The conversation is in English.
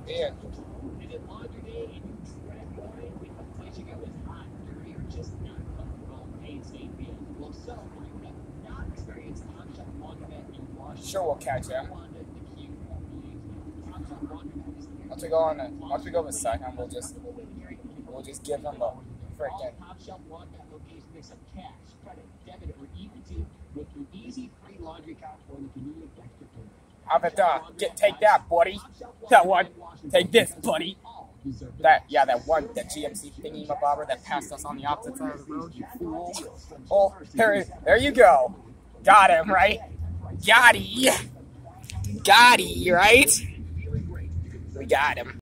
Yeah. Sure, we'll catch him. Once we go in a second, we'll just give him a freaking. Have it, take that, buddy. That one. Take this, buddy. That GMC thingy bobber that passed us on the opposite side of the road, you fool. Oh, there you go. Got him, right? Got he, right? We got him.